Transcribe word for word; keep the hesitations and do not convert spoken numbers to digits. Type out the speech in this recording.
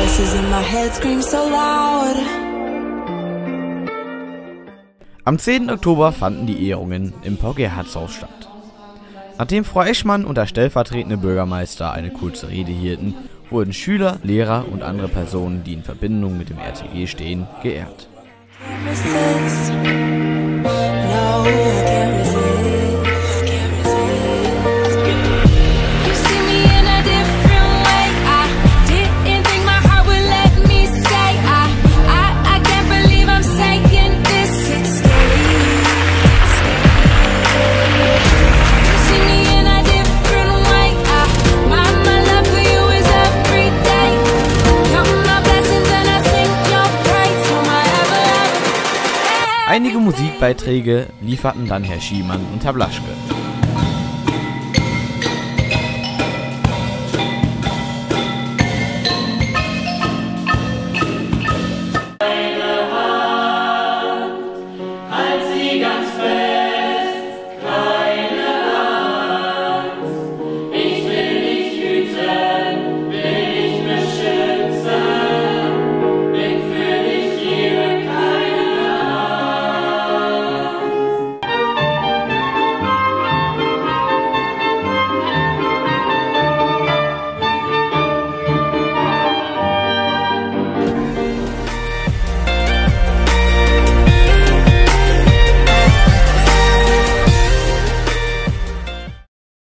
voices in my head scream so loud. Am zehnten Oktober fanden die Ehrungen im Paul-Gerhardt-Haus statt. Nachdem Frau Eschmann und der stellvertretende Bürgermeister eine kurze Rede hielten, wurden Schüler, Lehrer und andere Personen, die in Verbindung mit dem R T G stehen, geehrt. Resist. No, I can't resist. Can't resist. You see me in a different way. I didn't think my heart would let me stay. I, I, I can't believe I'm saying this. It's scary. You see me in a different way. I, my, my love for you is every day. Count my blessings and I sing your praise. Oh my ever, ever. Einige Musikbeiträge lieferten dann Herr Schiemann und Herr Blaschke.